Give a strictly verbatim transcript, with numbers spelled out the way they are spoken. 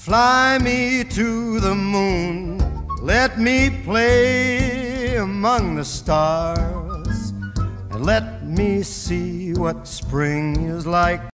Fly me to the moon, let me play among the stars, and let me see what spring is like.